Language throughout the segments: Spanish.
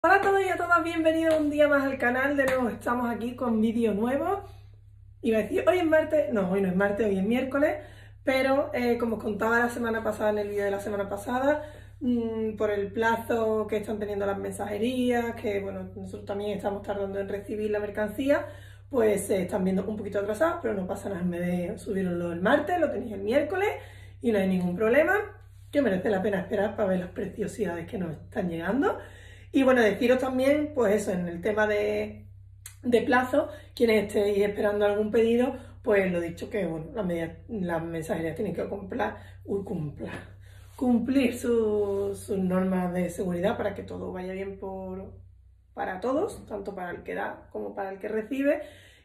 Hola a todos y a todas, bienvenidos un día más al canal. De nuevo estamos aquí con vídeo nuevo. Iba a decir, hoy es martes, no, hoy no es martes, hoy es miércoles. Pero como os contaba la semana pasada, en el vídeo de la semana pasada, por el plazo que están teniendo las mensajerías, que bueno, nosotros también estamos tardando en recibir la mercancía, pues se están viendo un poquito atrasados, pero no pasa nada, en vez de subiroslo el martes, lo tenéis el miércoles y no hay ningún problema, que merece la pena esperar para ver las preciosidades que nos están llegando. Y bueno, deciros también, pues eso, en el tema de plazo, quienes estéis esperando algún pedido, pues lo dicho que bueno, las mensajerías tienen que cumplir sus normas de seguridad para que todo vaya bien para todos, tanto para el que da como para el que recibe,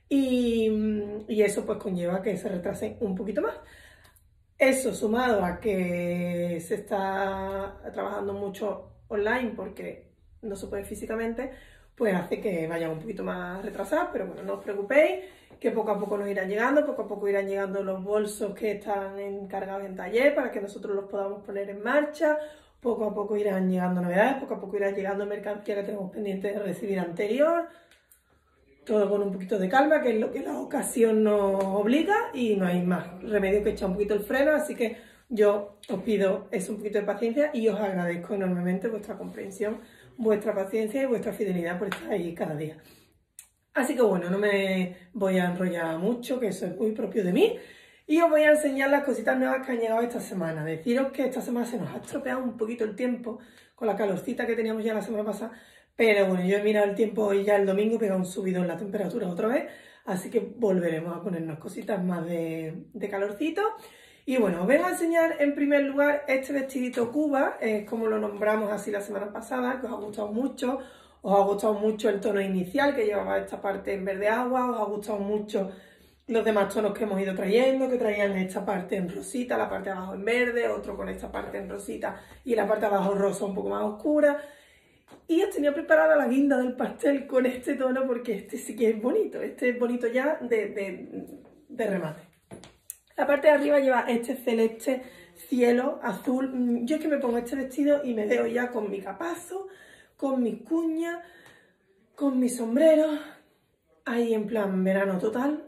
y eso pues conlleva que se retrasen un poquito más. Eso sumado a que se está trabajando mucho online porque no se puede físicamente, pues hace que vayan un poquito más retrasadas, pero bueno, no os preocupéis, que poco a poco nos irán llegando, poco a poco irán llegando los bolsos que están encargados en taller para que nosotros los podamos poner en marcha, poco a poco irán llegando novedades, poco a poco irá llegando mercancía que tenemos pendiente de recibir anterior, todo con un poquito de calma, que es lo que la ocasión nos obliga y no hay más remedio que echar un poquito el freno, así que yo os pido eso, un poquito de paciencia, y os agradezco enormemente vuestra comprensión, vuestra paciencia y vuestra fidelidad por estar ahí cada día. Así que bueno, no me voy a enrollar mucho, que eso es muy propio de mí, y os voy a enseñar las cositas nuevas que han llegado esta semana. Deciros que esta semana se nos ha estropeado un poquito el tiempo con la calorcita que teníamos ya la semana pasada, pero bueno, yo he mirado el tiempo hoy ya el domingo, pega un subido en la temperatura otra vez, así que volveremos a ponernos cositas más de calorcito. Y bueno, os voy a enseñar en primer lugar este vestidito Cuba, es como lo nombramos así la semana pasada, que os ha gustado mucho. Os ha gustado mucho el tono inicial que llevaba esta parte en verde agua, os ha gustado mucho los demás tonos que hemos ido trayendo, que traían esta parte en rosita, la parte de abajo en verde, otro con esta parte en rosita y la parte de abajo rosa un poco más oscura. Y os tenía preparada la guinda del pastel con este tono porque este sí que es bonito, este es bonito ya de remate. La parte de arriba lleva este celeste cielo azul. Yo es que me pongo este vestido y me veo ya con mi capazo, con mis cuñas, con mi sombrero, ahí en plan verano total,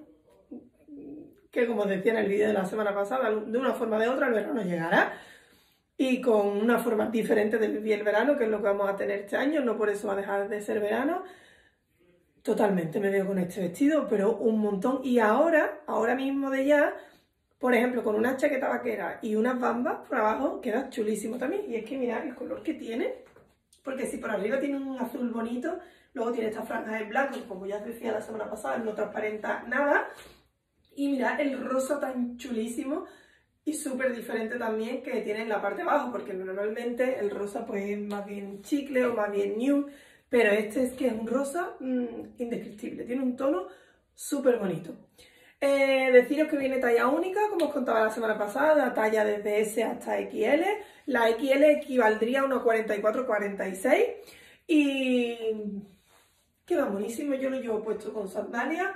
que como os decía en el vídeo de la semana pasada, de una forma o de otra el verano llegará, y con una forma diferente de vivir el verano, que es lo que vamos a tener este año, no por eso va a dejar de ser verano. Totalmente me veo con este vestido, pero un montón, y ahora mismo de ya, por ejemplo, con una chaqueta vaquera y unas bambas por abajo, queda chulísimo también, y es que mirad el color que tiene. Porque si por arriba tiene un azul bonito, luego tiene estas franjas en blanco, como ya os decía la semana pasada, no transparenta nada. Y mirad el rosa tan chulísimo y súper diferente también que tiene en la parte de abajo, porque normalmente el rosa pues es más bien chicle o más bien nude, pero este es que es un rosa indescriptible, tiene un tono súper bonito. Deciros que viene talla única, como os contaba la semana pasada, talla desde S hasta XL. La XL equivaldría a una 44-46 y queda buenísimo. Yo lo llevo puesto con sandalias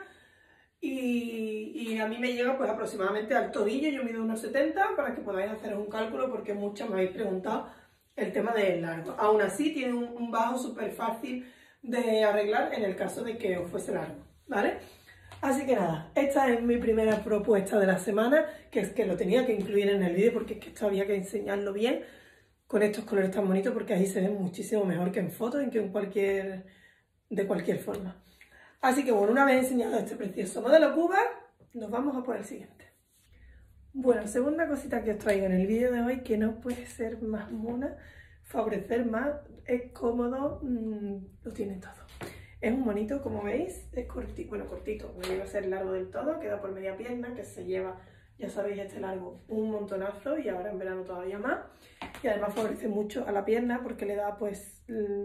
y a mí me llega pues aproximadamente al tobillo. Yo mido unos 70 para que podáis hacer un cálculo, porque muchas me habéis preguntado el tema del largo. Aún así tiene un bajo súper fácil de arreglar en el caso de que os fuese largo, ¿vale? Así que nada, esta es mi primera propuesta de la semana, que es que lo tenía que incluir en el vídeo porque es que esto había que enseñarlo bien, con estos colores tan bonitos, porque ahí se ven muchísimo mejor que en fotos y que de cualquier forma. Así que bueno, una vez enseñado este precioso modelo Cuba, nos vamos a por el siguiente. Bueno, segunda cosita que os traigo en el vídeo de hoy, que no puede ser más mona, favorecer más, es cómodo, lo tiene todo. Es un bonito, como veis, es cortito, bueno, cortito, no llega a ser largo del todo, queda por media pierna, que se lleva, ya sabéis, este largo un montonazo, y ahora en verano todavía más. Y además favorece mucho a la pierna porque le da pues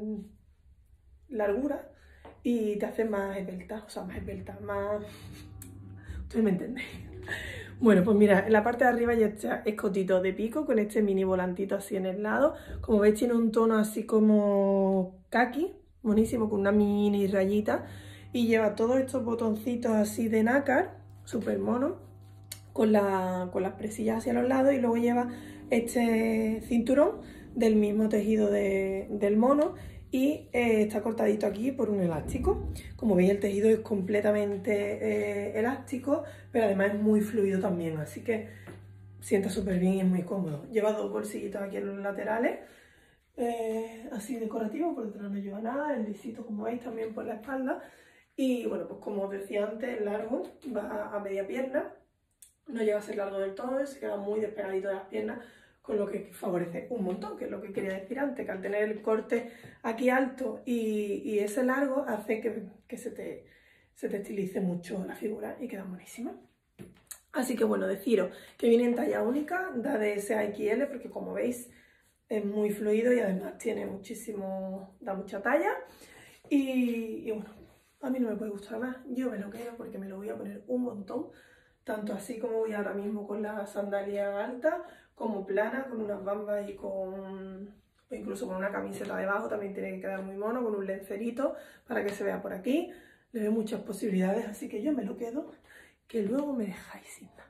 largura y te hace más esbelta, o sea, más esbelta, más... Ustedes me entendéis. Bueno, pues mira, en la parte de arriba ya está escotito de pico con este mini volantito así en el lado. Como veis tiene un tono así como kaki, buenísimo, con una mini rayita, y lleva todos estos botoncitos así de nácar, súper mono, con las presillas hacia los lados, y luego lleva este cinturón del mismo tejido del mono, y está cortadito aquí por un elástico. Como veis, el tejido es completamente elástico, pero además es muy fluido también, así que sienta súper bien y es muy cómodo. Lleva dos bolsillitos aquí en los laterales, así decorativo, por detrás no lleva nada, el lisito como veis también por la espalda. Y bueno, pues como os decía antes, el largo va a media pierna, no llega a ser largo del todo, se queda muy despegadito de las piernas, con lo que favorece un montón, que es lo que quería decir antes, que al tener el corte aquí alto y ese largo hace que se te estilice mucho la figura y queda buenísima. Así que bueno, deciros que viene en talla única, da de S a XL, porque como veis es muy fluido y además tiene muchísimo, da mucha talla. Y bueno, a mí no me puede gustar más, yo me lo quedo porque me lo voy a poner un montón, tanto así como voy ahora mismo con la sandalia alta, como plana, con unas bambas y o incluso con una camiseta debajo, también tiene que quedar muy mono, con un lencerito para que se vea por aquí. Le veo muchas posibilidades, así que yo me lo quedo, que luego me dejáis sin nada.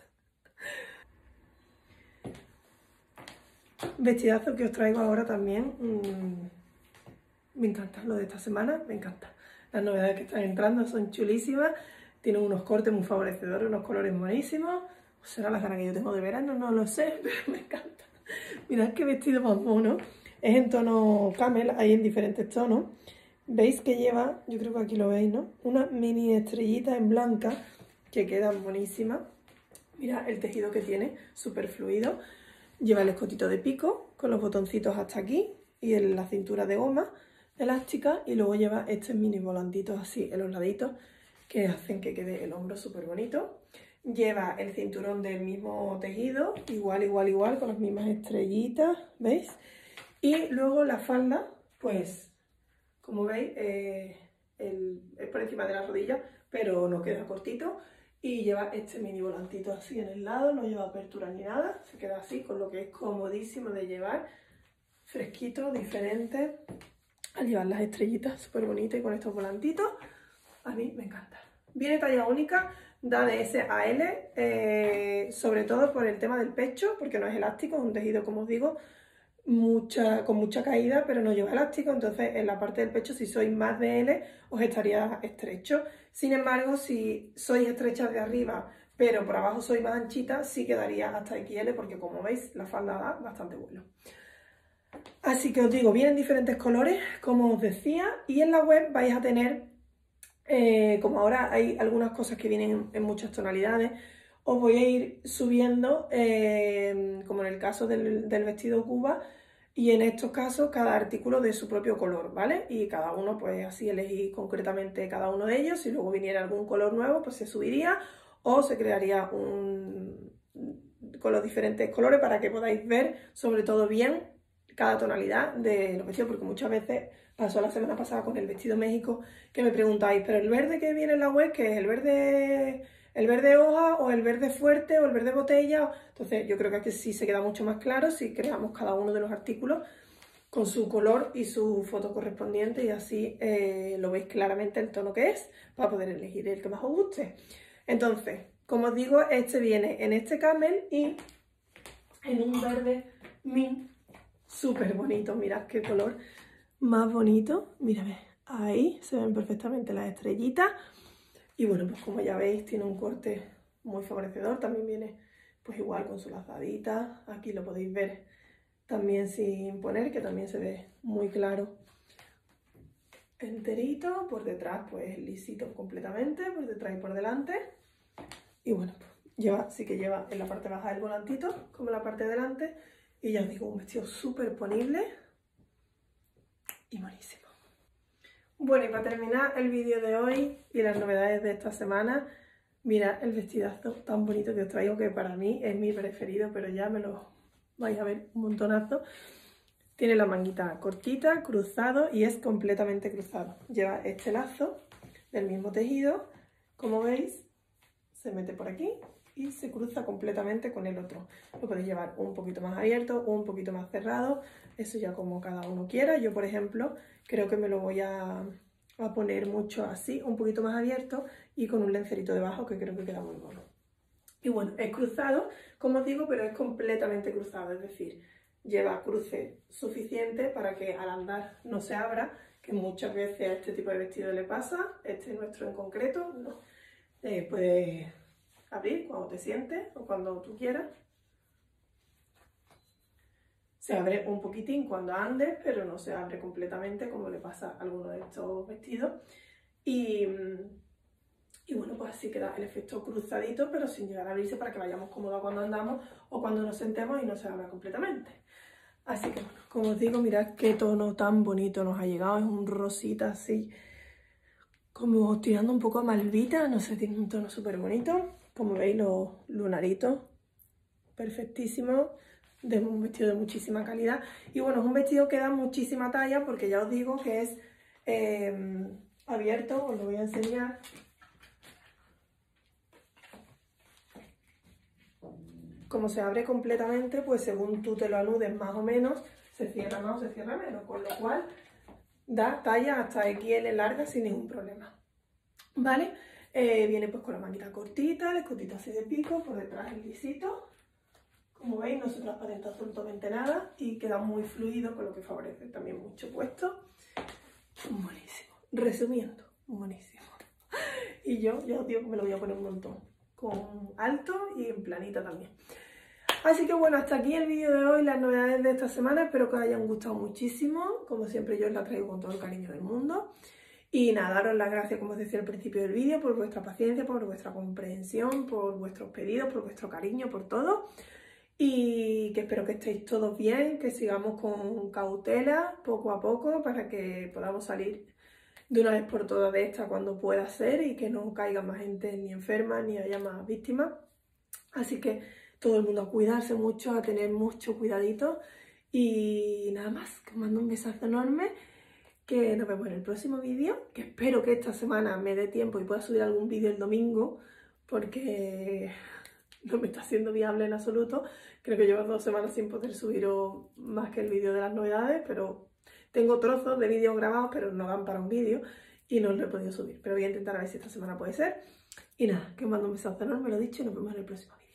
Vestidazo que os traigo ahora también, me encanta lo de esta semana, me encanta. Las novedades que están entrando son chulísimas, tienen unos cortes muy favorecedores, unos colores buenísimos. ¿O será la cara que yo tengo de verano? No lo sé, pero me encanta. Mirad qué vestido más mono. Es en tono camel, hay en diferentes tonos. Veis que lleva, yo creo que aquí lo veis, ¿no? Una mini estrellita en blanca que quedan buenísimas. Mirad el tejido que tiene, súper fluido. Lleva el escotito de pico con los botoncitos hasta aquí y en la cintura de goma elástica, y luego lleva estos mini volantitos así en los laditos que hacen que quede el hombro súper bonito. Lleva el cinturón del mismo tejido, igual, con las mismas estrellitas, ¿veis? Y luego la falda, pues, como veis, es por encima de la rodilla, pero no queda cortito. Y lleva este mini volantito así en el lado, no lleva apertura ni nada, se queda así, con lo que es comodísimo de llevar, fresquito, diferente, al llevar las estrellitas, súper bonito y con estos volantitos, a mí me encanta. Viene talla única, da de S a L, sobre todo por el tema del pecho, porque no es elástico, es un tejido, como os digo, con mucha caída, pero no lleva elástico, entonces en la parte del pecho, si sois más de L, os estaría estrecho. Sin embargo, si sois estrechas de arriba, pero por abajo sois más anchita, sí quedaría hasta XL, porque como veis, la falda da bastante vuelo. Así que os digo, vienen diferentes colores, como os decía, y en la web vais a tener, como ahora hay algunas cosas que vienen en muchas tonalidades, os voy a ir subiendo, como en el caso del vestido Cuba, y en estos casos cada artículo de su propio color, ¿vale? Y cada uno, pues así elegí concretamente cada uno de ellos. Si luego viniera algún color nuevo, pues se subiría o se crearía con los diferentes colores para que podáis ver, sobre todo bien, cada tonalidad de los vestidos, porque muchas veces pasó la semana pasada con el vestido México que me preguntáis, pero el verde que viene en la web, ¿qué es? ¿El verde hoja o el verde fuerte o el verde botella? Entonces yo creo que aquí sí se queda mucho más claro si creamos cada uno de los artículos con su color y su foto correspondiente, y así lo veis claramente el tono que es para poder elegir el que más os guste. Entonces, como os digo, este viene en este camel y en un verde mint súper bonito. Mirad qué color más bonito. Mírame, ahí se ven perfectamente las estrellitas. Y bueno, pues como ya veis, tiene un corte muy favorecedor. También viene pues igual con su lazadita. Aquí lo podéis ver también sin poner, que también se ve muy claro enterito. Por detrás pues lisito completamente, por detrás y por delante. Y bueno, pues sí que lleva en la parte baja el volantito, como en la parte de delante. Y ya os digo, un vestido súper ponible y buenísimo. Bueno, y para terminar el vídeo de hoy y las novedades de esta semana, mirad el vestidazo tan bonito que os traigo, que para mí es mi preferido, pero ya me lo vais a ver un montonazo. Tiene la manguita cortita, cruzado, y es completamente cruzado. Lleva este lazo del mismo tejido, como veis, se mete por aquí y se cruza completamente con el otro. Lo podéis llevar un poquito más abierto o un poquito más cerrado, eso ya como cada uno quiera. Yo, por ejemplo, creo que me lo voy a poner mucho así, un poquito más abierto y con un lencerito debajo, que creo que queda muy bueno. Y bueno, es cruzado, como os digo, pero es completamente cruzado, es decir, lleva cruce suficiente para que al andar no se abra, que muchas veces a este tipo de vestido le pasa, este nuestro en concreto, no. Puedes abrir cuando te sientes o cuando tú quieras. Se abre un poquitín cuando andes, pero no se abre completamente como le pasa a algunos de estos vestidos. Y bueno, pues así queda el efecto cruzadito, pero sin llegar a abrirse para que vayamos cómodos cuando andamos o cuando nos sentemos y no se abra completamente. Así que bueno, como os digo, mirad qué tono tan bonito nos ha llegado. Es un rosita así, como tirando un poco a malvita, no sé, tiene un tono súper bonito. Como veis, los lunaritos, perfectísimos, de un vestido de muchísima calidad. Y bueno, es un vestido que da muchísima talla porque ya os digo que es abierto, os lo voy a enseñar. Como se abre completamente, pues según tú te lo anudes más o menos, se cierra más o se cierra menos, con lo cual da talla hasta XL larga sin ningún problema, ¿vale? Viene pues con la manguita cortita, el escotito así de pico, por detrás el lisito. Como veis, no se transparenta absolutamente nada y queda muy fluido, con lo que favorece también mucho puesto. Buenísimo. Resumiendo, buenísimo. Y yo, ya os digo que me lo voy a poner un montón, con alto y en planita también. Así que bueno, hasta aquí el vídeo de hoy, las novedades de esta semana. Espero que os hayan gustado muchísimo. Como siempre, yo os las traigo con todo el cariño del mundo. Y nada, daros las gracias, como os decía al principio del vídeo, por vuestra paciencia, por vuestra comprensión, por vuestros pedidos, por vuestro cariño, por todo. Y que espero que estéis todos bien, que sigamos con cautela, poco a poco, para que podamos salir de una vez por todas de esta cuando pueda ser y que no caiga más gente ni enferma ni haya más víctimas. Así que todo el mundo a cuidarse mucho, a tener mucho cuidadito y nada más, que os mando un besazo enorme, que nos vemos en el próximo vídeo, que espero que esta semana me dé tiempo y pueda subir algún vídeo el domingo, porque no me está siendo viable en absoluto. Creo que llevo 2 semanas sin poder subiros más que el vídeo de las novedades, pero tengo trozos de vídeos grabados, pero no dan para un vídeo y no lo he podido subir. Pero voy a intentar a ver si esta semana puede ser. Y nada, que os mando un besazo enorme, lo dicho, y nos vemos en el próximo vídeo.